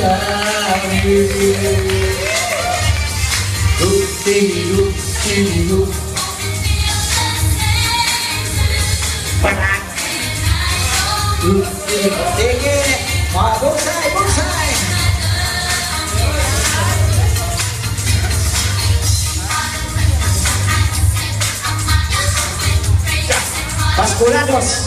Basculados.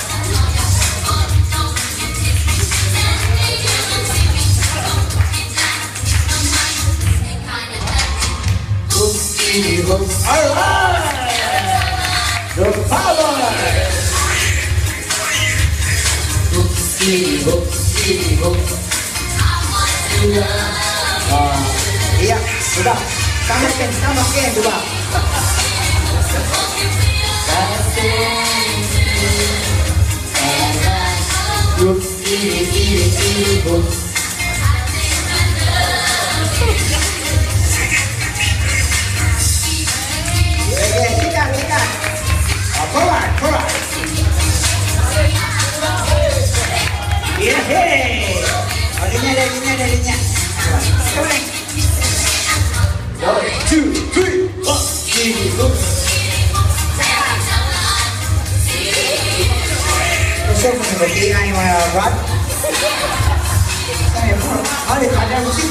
Alright, the power. Iya, sudah. Tambahkan coba. Forward. Yeah, hey. Linya. One, two, three, Gusto mo seperti ini Rod? Ada musik.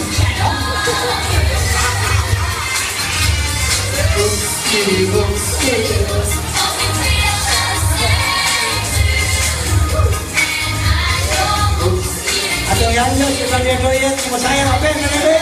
Atau yang kita lihat sama saya apa yang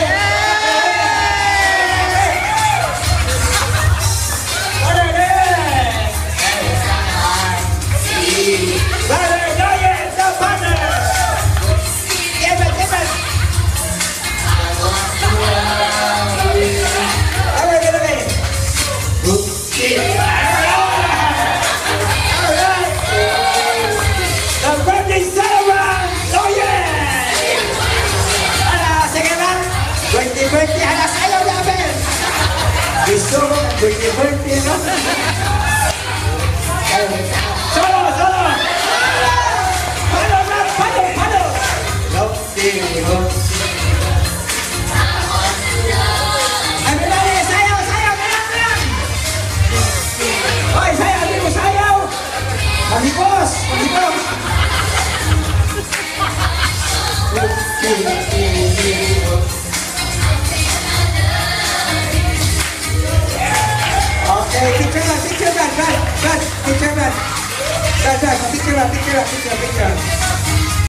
Berhenti anak saya udah Abel. Besok berhenti no. Solo. Pado. Ambil sayang. Oi, saya ambil sayang. Masih bos. Picture.